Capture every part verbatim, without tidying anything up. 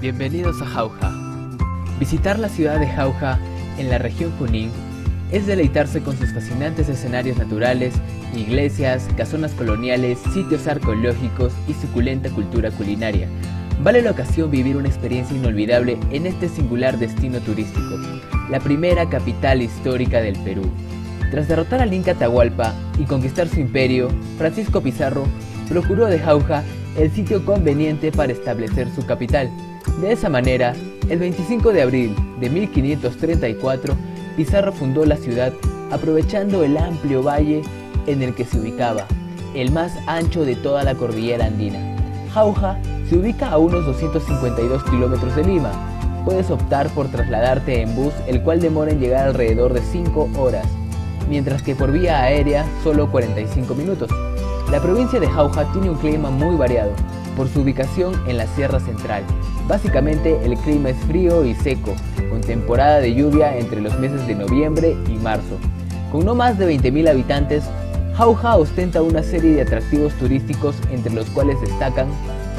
bienvenidos a Jauja. Visitar la ciudad de Jauja, en la región Junín, es deleitarse con sus fascinantes escenarios naturales, iglesias, casonas coloniales, sitios arqueológicos y suculenta cultura culinaria. Vale la ocasión vivir una experiencia inolvidable en este singular destino turístico, la primera capital histórica del Perú. Tras derrotar al Inca Atahualpa y conquistar su imperio, Francisco Pizarro procuró de Jauja el sitio conveniente para establecer su capital. De esa manera, el veinticinco de abril de mil quinientos treinta y cuatro, Pizarro fundó la ciudad aprovechando el amplio valle en el que se ubicaba, el más ancho de toda la cordillera andina. Jauja se ubica a unos doscientos cincuenta y dos kilómetros de Lima. Puedes optar por trasladarte en bus, el cual demora en llegar alrededor de cinco horas, mientras que por vía aérea solo cuarenta y cinco minutos. La provincia de Jauja tiene un clima muy variado, por su ubicación en la Sierra Central. Básicamente el clima es frío y seco, con temporada de lluvia entre los meses de noviembre y marzo. Con no más de veinte mil habitantes, Jauja ostenta una serie de atractivos turísticos, entre los cuales destacan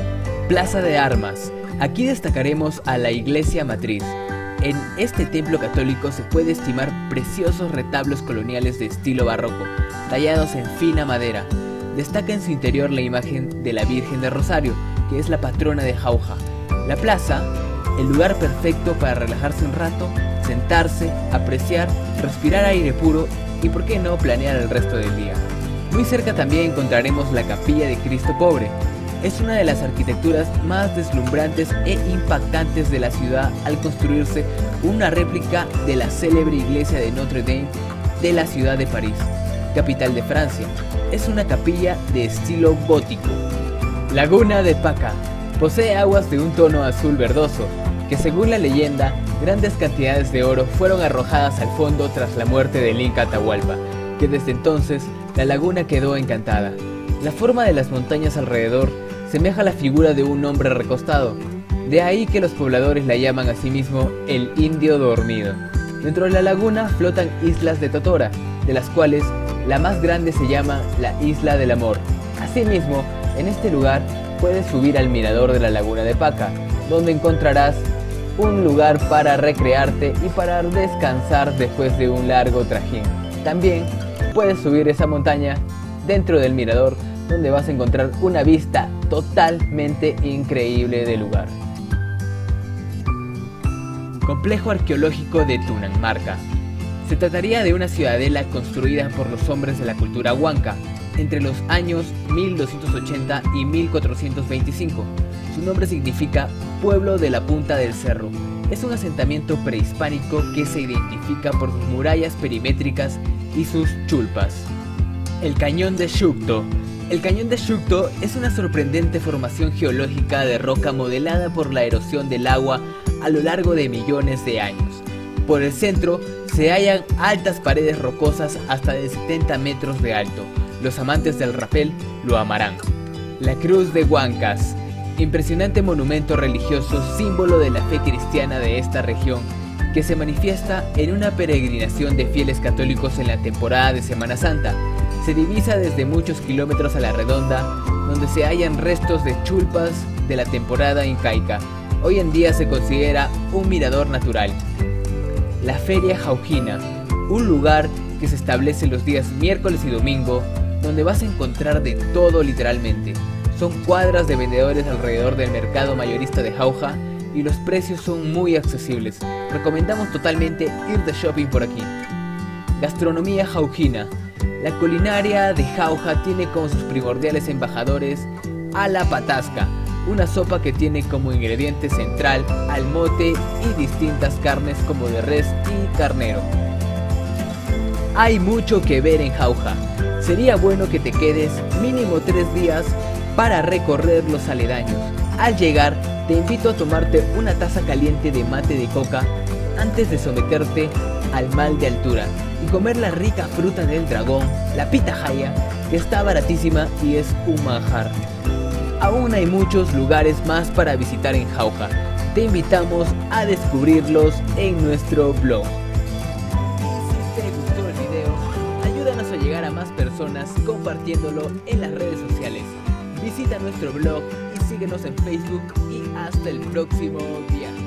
Plaza de Armas. Aquí destacaremos a la Iglesia Matriz. En este templo católico se puede estimar preciosos retablos coloniales de estilo barroco, tallados en fina madera. Destaca en su interior la imagen de la Virgen de Rosario, que es la patrona de Jauja. La plaza, el lugar perfecto para relajarse un rato, sentarse, apreciar, respirar aire puro y, por qué no, planear el resto del día. Muy cerca también encontraremos la Capilla de Cristo Pobre. Es una de las arquitecturas más deslumbrantes e impactantes de la ciudad, al construirse una réplica de la célebre iglesia de Notre Dame de la ciudad de París, capital de Francia. Es una capilla de estilo gótico. Laguna de Paca. Posee aguas de un tono azul verdoso, que según la leyenda, grandes cantidades de oro fueron arrojadas al fondo tras la muerte del Inca Atahualpa, que desde entonces la laguna quedó encantada. La forma de las montañas alrededor semeja a la figura de un hombre recostado, de ahí que los pobladores la llaman a sí mismo el Indio Dormido. Dentro de la laguna flotan islas de totora, de las cuales la más grande se llama la Isla del Amor. Asimismo, en este lugar puedes subir al mirador de la Laguna de Paca, donde encontrarás un lugar para recrearte y para descansar después de un largo trajín. También puedes subir esa montaña dentro del mirador, donde vas a encontrar una vista totalmente increíble del lugar. Complejo arqueológico de Tunanmarca. Se trataría de una ciudadela construida por los hombres de la cultura huanca entre los años mil doscientos ochenta y mil cuatrocientos veinticinco. Su nombre significa pueblo de la punta del cerro. Es un asentamiento prehispánico que se identifica por sus murallas perimétricas y sus chulpas. El Cañón de Xucto. El Cañón de Xucto es una sorprendente formación geológica de roca modelada por la erosión del agua a lo largo de millones de años. Por el centro se hallan altas paredes rocosas hasta de setenta metros de alto. Los amantes del rapel lo amarán. La Cruz de Huancas. Impresionante monumento religioso, símbolo de la fe cristiana de esta región, que se manifiesta en una peregrinación de fieles católicos en la temporada de Semana Santa. Se divisa desde muchos kilómetros a la redonda, donde se hallan restos de chulpas de la temporada incaica. Hoy en día se considera un mirador natural. La Feria Jaujina, un lugar que se establece los días miércoles y domingo, donde vas a encontrar de todo literalmente. Son cuadras de vendedores alrededor del mercado mayorista de Jauja y los precios son muy accesibles. Recomendamos totalmente ir de shopping por aquí. Gastronomía jaujina. La culinaria de Jauja tiene como sus primordiales embajadores a la patasca, una sopa que tiene como ingrediente central al mote y distintas carnes como de res y carnero. Hay mucho que ver en Jauja. Sería bueno que te quedes mínimo tres días para recorrer los aledaños. Al llegar, te invito a tomarte una taza caliente de mate de coca antes de someterte al mal de altura y comer la rica fruta del dragón, la pitahaya, que está baratísima y es un manjar. Aún hay muchos lugares más para visitar en Jauja. Te invitamos a descubrirlos en nuestro blog. Si te gustó el video, ayúdanos a llegar a más personas compartiéndolo en las redes sociales. Visita nuestro blog y sigue síguenos en Facebook y hasta el próximo viaje.